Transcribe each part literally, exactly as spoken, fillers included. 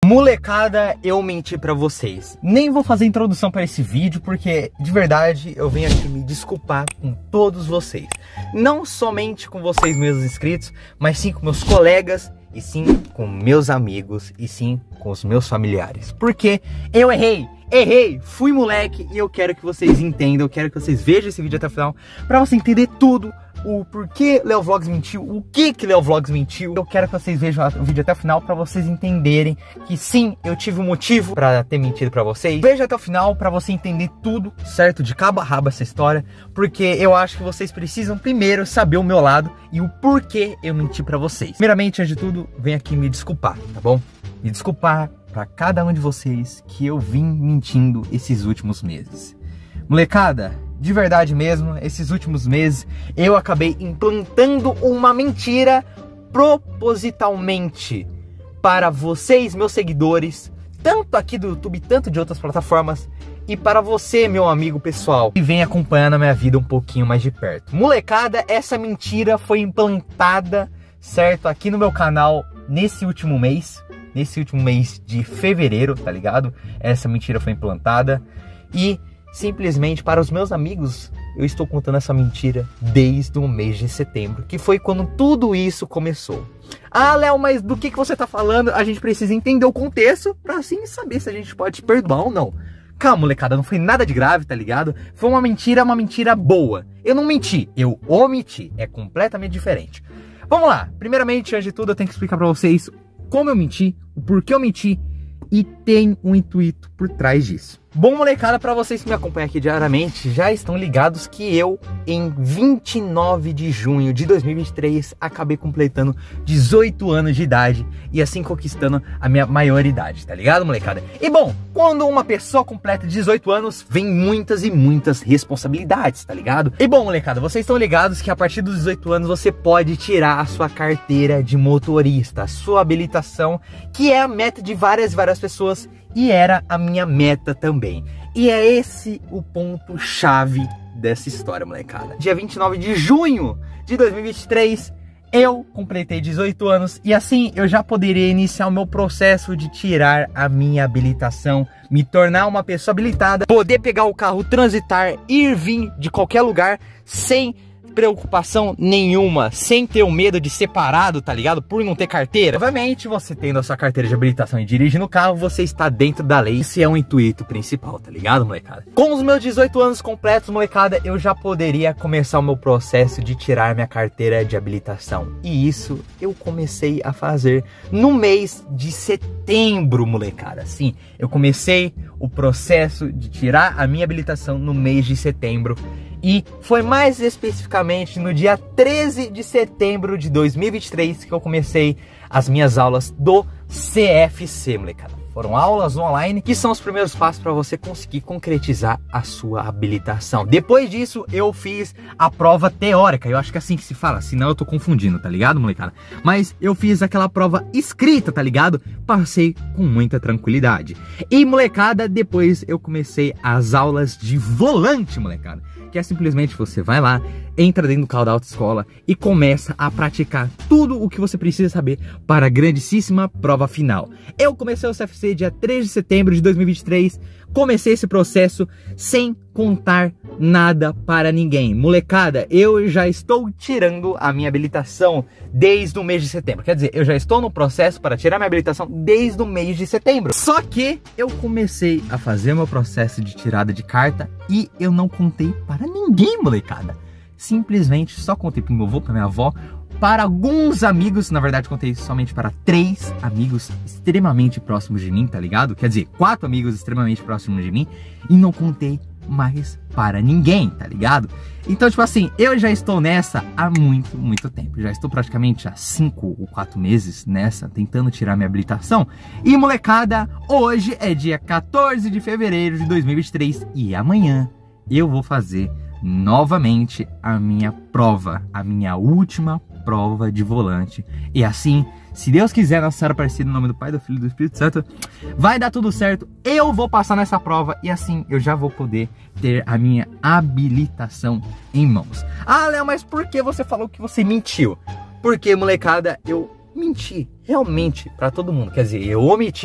Molecada, eu menti pra vocês. Nem vou fazer introdução pra esse vídeo, porque de verdade eu venho aqui me desculpar com todos vocês. Não somente com vocês, meus inscritos, mas sim com meus colegas, e sim com meus amigos, e sim com os meus familiares. Porque eu errei, errei, fui moleque, e eu quero que vocês entendam, eu quero que vocês vejam esse vídeo até o final, pra você entender tudo. O porquê Leo Vlogs mentiu, o que que Leo Vlogs mentiu. Eu quero que vocês vejam o vídeo até o final pra vocês entenderem que sim, eu tive um motivo pra ter mentido pra vocês. Veja até o final pra você entender tudo, certo? De cabo a rabo essa história, porque eu acho que vocês precisam primeiro saber o meu lado e o porquê eu menti pra vocês. Primeiramente, antes de tudo, venho aqui me desculpar, tá bom? Me desculpar pra cada um de vocês que eu vim mentindo esses últimos meses. Molecada, de verdade mesmo, esses últimos meses eu acabei implantando uma mentira propositalmente para vocês, meus seguidores, tanto aqui do YouTube, tanto de outras plataformas, e para você, meu amigo pessoal, que vem acompanhando a minha vida um pouquinho mais de perto. Molecada, essa mentira foi implantada, certo, aqui no meu canal nesse último mês, nesse último mês de fevereiro, tá ligado? Essa mentira foi implantada e simplesmente para os meus amigos, eu estou contando essa mentira desde o mês de setembro, que foi quando tudo isso começou. Ah, Léo, mas do que, que você está falando? A gente precisa entender o contexto para assim saber se a gente pode te perdoar ou não. Calma, molecada, não foi nada de grave, tá ligado? Foi uma mentira, uma mentira boa. Eu não menti, eu omiti. É completamente diferente. Vamos lá. Primeiramente, antes de tudo, eu tenho que explicar para vocês como eu menti, o porquê eu menti e tem um intuito por trás disso. Bom, molecada, para vocês que me acompanham aqui diariamente, já estão ligados que eu, em vinte e nove de junho de dois mil e vinte e três, acabei completando dezoito anos de idade e assim conquistando a minha maioridade, tá ligado, molecada? E bom, quando uma pessoa completa dezoito anos, vem muitas e muitas responsabilidades, tá ligado? E bom, molecada, vocês estão ligados que a partir dos dezoito anos você pode tirar a sua carteira de motorista, a sua habilitação, que é a meta de várias e várias pessoas. E era a minha meta também. E é esse o ponto-chave dessa história, molecada. Dia vinte e nove de junho de dois mil e vinte e três, eu completei dezoito anos. E assim eu já poderia iniciar o meu processo de tirar a minha habilitação, me tornar uma pessoa habilitada, poder pegar o carro, transitar, ir vir de qualquer lugar sem preocupação nenhuma, sem ter o medo de ser parado, tá ligado? Por não ter carteira. Obviamente, você tendo a sua carteira de habilitação e dirigindo o carro, você está dentro da lei. Esse é o intuito principal, tá ligado, molecada? Com os meus dezoito anos completos, molecada, eu já poderia começar o meu processo de tirar minha carteira de habilitação. E isso eu comecei a fazer no mês de setembro, molecada. Sim, eu comecei o processo de tirar a minha habilitação no mês de setembro. E foi mais especificamente no dia treze de setembro de dois mil e vinte e três que eu comecei as minhas aulas do C F C, molecada. Foram aulas online que são os primeiros passos para você conseguir concretizar a sua habilitação. Depois disso, eu fiz a prova teórica. Eu acho que é assim que se fala, senão eu tô confundindo, tá ligado, molecada? Mas eu fiz aquela prova escrita, tá ligado? Passei com muita tranquilidade. E, molecada, depois eu comecei as aulas de volante, molecada. Que é simplesmente você vai lá, entra dentro do carro da autoescola e começa a praticar tudo o que você precisa saber para a grandíssima prova final. Eu comecei o C F C dia três de setembro de dois mil e vinte e três, comecei esse processo sem contar nada para ninguém. Molecada, eu já estou tirando a minha habilitação desde o mês de setembro. Quer dizer, eu já estou no processo para tirar minha habilitação desde o mês de setembro. Só que eu comecei a fazer meu processo de tirada de carta e eu não contei para ninguém, molecada. Simplesmente só contei para meu avô, para minha avó, para alguns amigos. Na verdade, contei somente para três amigos extremamente próximos de mim, tá ligado? Quer dizer, quatro amigos extremamente próximos de mim. E não contei mais para ninguém, tá ligado? Então, tipo assim, eu já estou nessa há muito, muito tempo. Já estou praticamente há cinco ou quatro meses nessa, tentando tirar minha habilitação. E, molecada, hoje é dia quatorze de fevereiro de dois mil e vinte e três. E amanhã eu vou fazer novamente a minha prova, a minha última prova de volante. E assim, se Deus quiser, Nossa Senhora Aparecida, no nome do Pai, do Filho e do Espírito Santo, vai dar tudo certo. Eu vou passar nessa prova e assim eu já vou poder ter a minha habilitação em mãos. Ah, Léo, mas por que você falou que você mentiu? Porque, molecada, eu menti realmente pra todo mundo. Quer dizer, eu omiti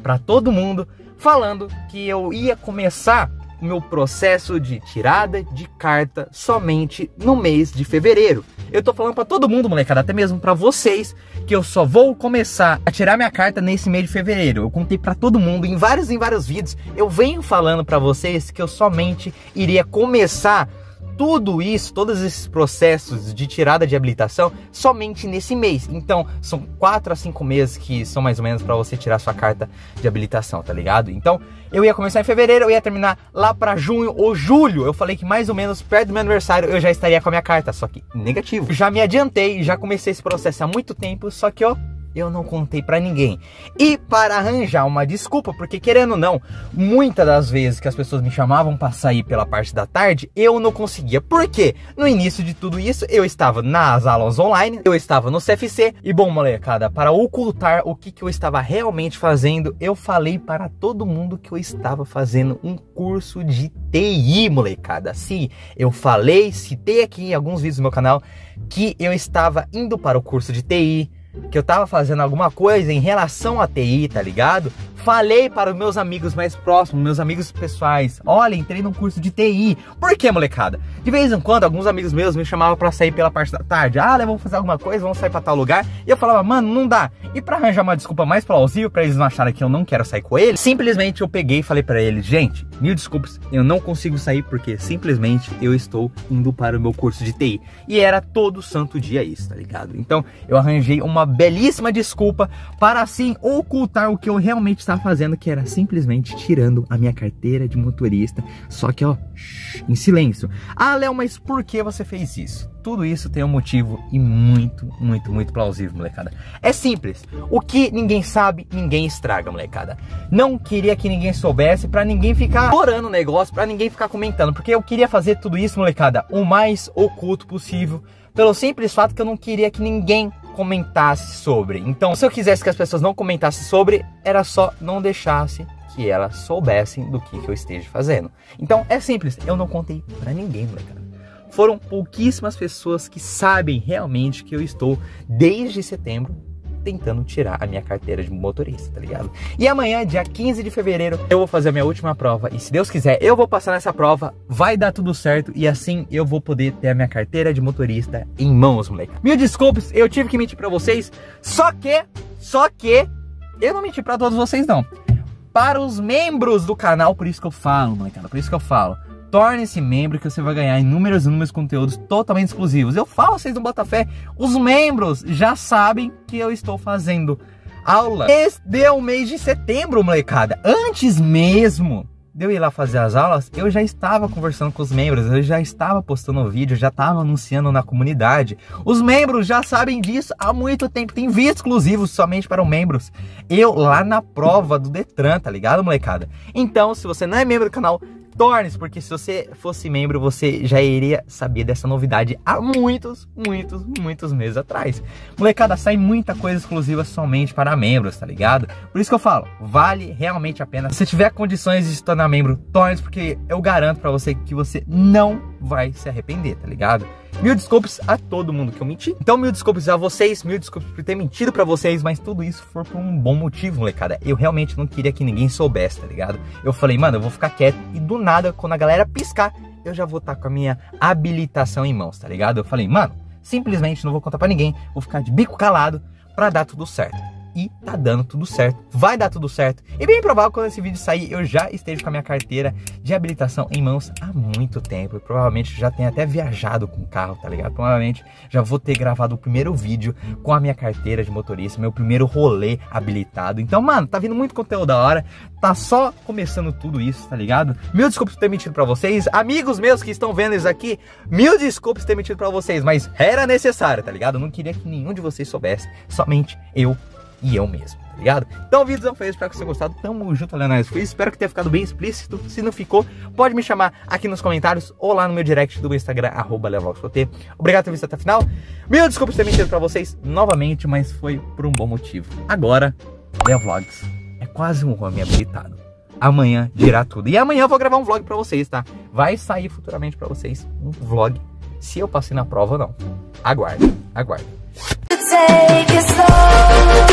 pra todo mundo falando que eu ia começar o meu processo de tirada de carta somente no mês de fevereiro. Eu tô falando pra todo mundo, molecada, até mesmo pra vocês, que eu só vou começar a tirar minha carta nesse mês de fevereiro. Eu contei pra todo mundo, em vários em vários vídeos, eu venho falando pra vocês que eu somente iria começar tudo isso, todos esses processos de tirada de habilitação somente nesse mês. Então, são quatro a cinco meses que são mais ou menos para você tirar sua carta de habilitação, tá ligado? Então, eu ia começar em fevereiro, eu ia terminar lá para junho ou julho. Eu falei que mais ou menos perto do meu aniversário eu já estaria com a minha carta, só que negativo. Já me adiantei, já comecei esse processo há muito tempo, só que ó, eu não contei pra ninguém. E para arranjar uma desculpa, porque querendo ou não, muitas das vezes que as pessoas me chamavam pra sair pela parte da tarde, eu não conseguia. Por quê? No início de tudo isso, eu estava nas aulas online, eu estava no C F C. E bom, molecada, para ocultar o que, que eu estava realmente fazendo, eu falei para todo mundo que eu estava fazendo um curso de T I, molecada. Sim, eu falei, citei aqui em alguns vídeos do meu canal, que eu estava indo para o curso de T I, que eu tava fazendo alguma coisa em relação a T I, tá ligado? Falei para os meus amigos mais próximos, meus amigos pessoais, olha, entrei num curso de T I. Por que, molecada? De vez em quando, alguns amigos meus me chamavam pra sair pela parte da tarde. Ah, vamos fazer alguma coisa, vamos sair pra tal lugar. E eu falava, mano, não dá. E pra arranjar uma desculpa mais plausível, pra eles não acharem que eu não quero sair com eles, simplesmente eu peguei e falei pra eles, gente, mil desculpas, eu não consigo sair porque simplesmente eu estou indo para o meu curso de T I. E era todo santo dia isso, tá ligado? Então, eu arranjei uma belíssima desculpa para assim ocultar o que eu realmente estava fazendo, que era simplesmente tirando a minha carteira de motorista, só que ó, em silêncio. Ah, Léo, mas por que você fez isso? Tudo isso tem um motivo e muito, muito, muito plausível, molecada. É simples, o que ninguém sabe, ninguém estraga, molecada. Não queria que ninguém soubesse, pra ninguém ficar orando o negócio, pra ninguém ficar comentando, porque eu queria fazer tudo isso, molecada, o mais oculto possível, pelo simples fato que eu não queria que ninguém comentasse sobre. Então, se eu quisesse que as pessoas não comentassem sobre, era só não deixasse que elas soubessem do que, que eu esteja fazendo. Então, é simples, eu não contei pra ninguém, molecada. Foram pouquíssimas pessoas que sabem realmente que eu estou, desde setembro, tentando tirar a minha carteira de motorista, tá ligado? E amanhã, dia quinze de fevereiro, eu vou fazer a minha última prova. E se Deus quiser, eu vou passar nessa prova, vai dar tudo certo. E assim eu vou poder ter a minha carteira de motorista em mãos, moleque. Mil desculpas, eu tive que mentir pra vocês. Só que, só que, eu não menti pra todos vocês, não. Para os membros do canal, por isso que eu falo, molecada, por isso que eu falo. Torne-se membro que você vai ganhar inúmeros e inúmeros conteúdos totalmente exclusivos. Eu falo a vocês do Botafé, os membros já sabem que eu estou fazendo aula desde o mês de setembro, molecada. Antes mesmo de eu ir lá fazer as aulas, eu já estava conversando com os membros, eu já estava postando vídeo, já estava anunciando na comunidade. Os membros já sabem disso há muito tempo, tem vídeos exclusivos somente para os membros. Eu lá na prova do Detran, tá ligado, molecada? Então, se você não é membro do canal, torne-se, porque se você fosse membro, você já iria saber dessa novidade há muitos, muitos, muitos meses atrás. Molecada, sai muita coisa exclusiva somente para membros, tá ligado? Por isso que eu falo, vale realmente a pena. Se tiver condições de se tornar membro, torne-se, porque eu garanto pra você que você não vai se arrepender, tá ligado? Mil desculpas a todo mundo que eu menti. Então, mil desculpas a vocês, mil desculpas por ter mentido pra vocês, mas tudo isso foi por um bom motivo, molecada. Eu realmente não queria que ninguém soubesse, tá ligado? Eu falei, mano, eu vou ficar quieto e do nada, quando a galera piscar, eu já vou estar com a minha habilitação em mãos, tá ligado? Eu falei, mano, simplesmente não vou contar pra ninguém, vou ficar de bico calado pra dar tudo certo. E tá dando tudo certo, vai dar tudo certo. E bem provável que quando esse vídeo sair, eu já esteja com a minha carteira de habilitação em mãos há muito tempo. E provavelmente já tenho até viajado com o carro, tá ligado? Provavelmente já vou ter gravado o primeiro vídeo com a minha carteira de motorista, meu primeiro rolê habilitado. Então, mano, tá vindo muito conteúdo da hora. Tá só começando tudo isso, tá ligado? Mil desculpas por ter mentido pra vocês. Amigos meus que estão vendo isso aqui, mil desculpas por ter mentido pra vocês. Mas era necessário, tá ligado? Eu não queria que nenhum de vocês soubesse, somente eu e eu mesmo, tá ligado? Então o vídeo não foi, espero que você tenha gostado. Tamo junto, Leonardo. Foi, espero que tenha ficado bem explícito. Se não ficou, pode me chamar aqui nos comentários ou lá no meu direct do meu Instagram, arroba leovlogs.pt. Obrigado por ter visto até o final. Mil desculpas por ter mentido pra vocês novamente, mas foi por um bom motivo. Agora, Leovlogs é quase um homem habilitado. Amanhã dirá tudo. E amanhã eu vou gravar um vlog pra vocês, tá? Vai sair futuramente pra vocês um vlog se eu passei na prova ou não. Aguarde, aguarde. Take it slow.